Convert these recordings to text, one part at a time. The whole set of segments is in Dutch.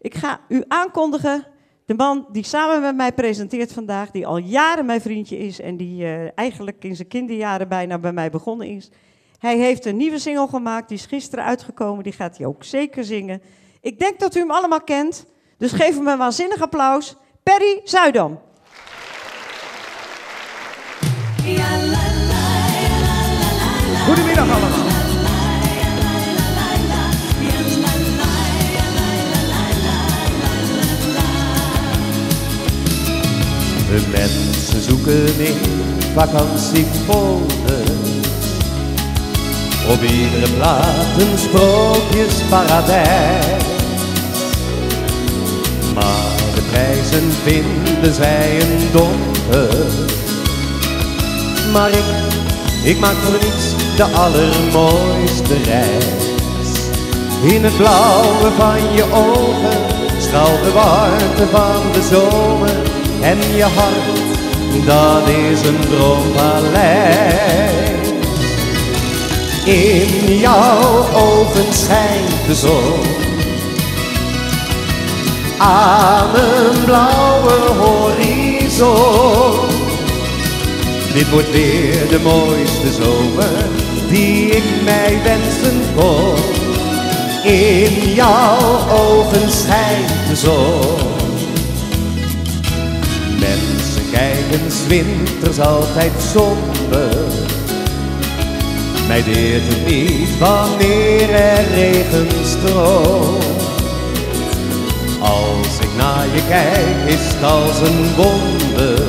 Ik ga u aankondigen, de man die samen met mij presenteert vandaag, die al jaren mijn vriendje is en die eigenlijk in zijn kinderjaren bijna bij mij begonnen is. Hij heeft een nieuwe single gemaakt, die is gisteren uitgekomen, die gaat hij ook zeker zingen. Ik denk dat u hem allemaal kent, dus geef hem een waanzinnig applaus. Perry Zuidam. Goedemiddag allemaal. De mensen zoeken in vakantiefolders op iedere plaat een sprookjesparadijs. Maar de prijzen vinden zij een domper. Maar ik maak voor niets de allermooiste reis. In het blauwe van je ogen straalt de warmte van de zomer. En je hart, dat is een droompaleis. In jouw ogen schijnt de zon. Aan een blauwe horizon. Dit wordt weer de mooiste zomer die ik mij wensen kon. In jouw ogen schijnt de zon. Mensen kijken 's winters altijd somber. Mij deert het niet wanneer er regen stroomt. Als ik naar je kijk is het als een wonder.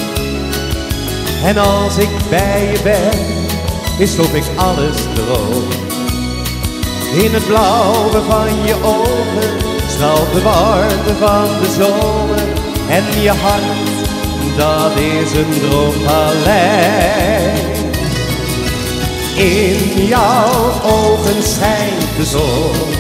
En als ik bij je ben is of ik alles droom. In het blauwe van je ogen straalt de warmte van de zomer. En je hart, dat is een droompaleis. In jouw ogen schijnt de zon.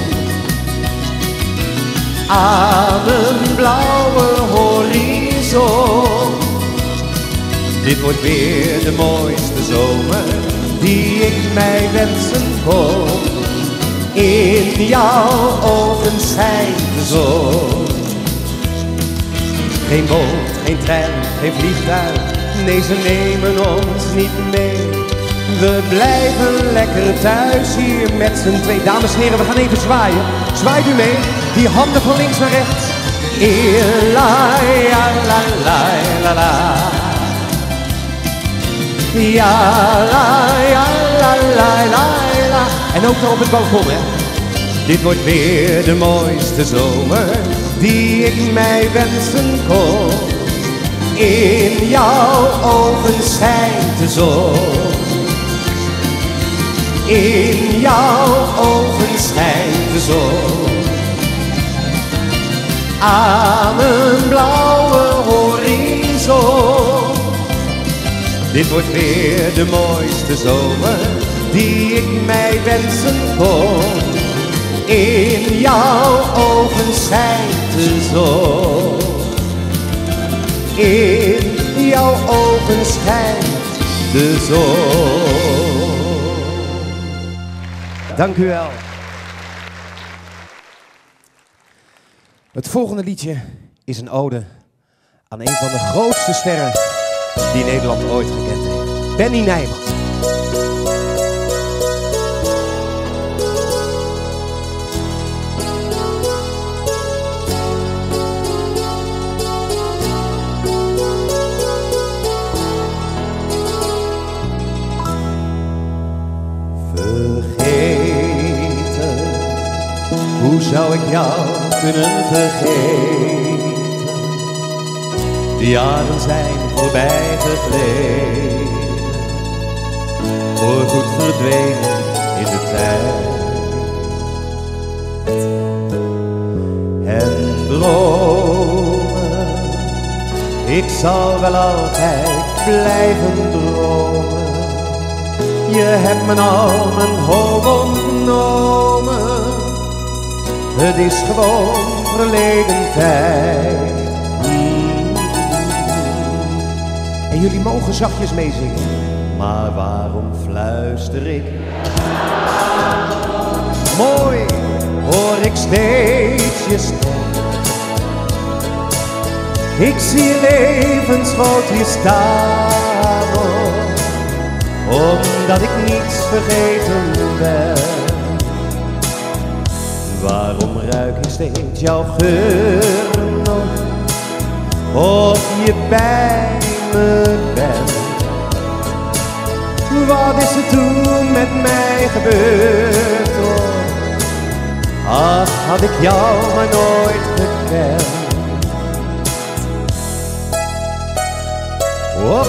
Aan een blauwe horizon. Dit wordt weer de mooiste zomer die ik mij wensen kon. In jouw ogen schijnt de zon. Geen boot, geen trein, geen vliegtuig, nee ze nemen ons niet mee. We blijven lekker thuis hier met z'n twee. Dames en heren, we gaan even zwaaien. Zwaait u mee, die handen van links naar rechts. La la la la la la. Ja la ja la la la la. En ook nog op het balkon, hè. Dit wordt weer de mooiste zomer die ik mij wensen kon. In jouw ogen schijnt de zon. In jouw ogen schijnt de zon. Aan een blauwe horizon. Dit wordt weer de mooiste zomer die ik mij wensen kon. In jouw ogen schijnt de zon. In jouw ogen schijnt de zon. Dank u wel. Het volgende liedje is een ode aan een van de grootste sterren die Nederland ooit gekend heeft. Benny Nijman. Hoe zou ik jou kunnen vergeten? De jaren zijn voorbij gegleden, voorgoed verdwenen in de tijd. En dromen, ik zal wel altijd blijven dromen. Je hebt me al mijn hoop ontnomen. Het is gewoon verleden tijd. En jullie mogen zachtjes meezingen. Maar waarom fluister ik? Mooi hoor ik steeds je stem. Ik zie je levensgroot hier staan, omdat ik niets vergeten ben. Waarom ruik ik steeds jouw geur nog, of je bij me bent? Wat is er toen met mij gebeurd? Ach, had ik jou maar nooit gekend. Hop.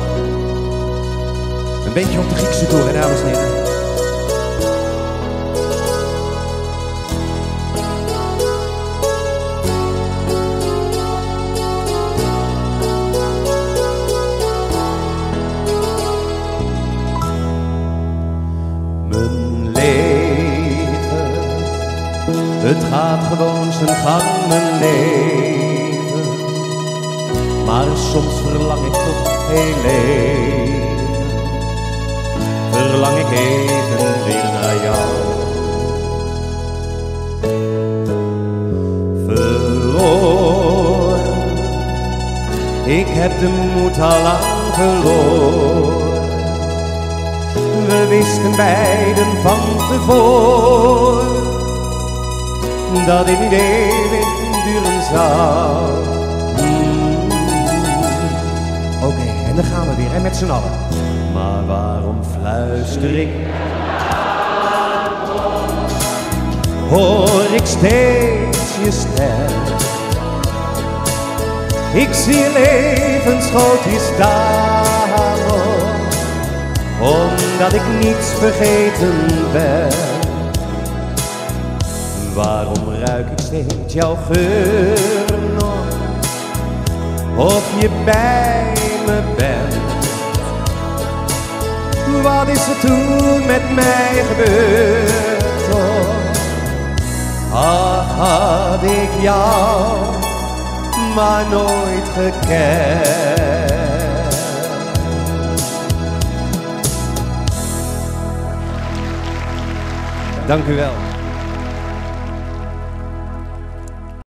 Een beetje op de Griekse toer, hè, dames en heren. Mijn leven, het gaat gewoon zijn gang, mijn leven. Maar soms verlang ik toch heel even, verlang ik even weer naar jou. Verloren, ik heb de moed al lang verloren. We wisten beiden van tevoren dat dit niet eeuwig duren zou. Oké, en dan gaan we weer, en met z'n allen. Maar waarom fluister ik? Hoor ik steeds je stem? Ik zie je levensgroot hier staan, omdat ik niets vergeten ben. Waarom ruik ik steeds jouw geur nog, of je bij me bent? Wat is er toen met mij gebeurd? Ach, had ik jou maar nooit gekend. Dank u wel.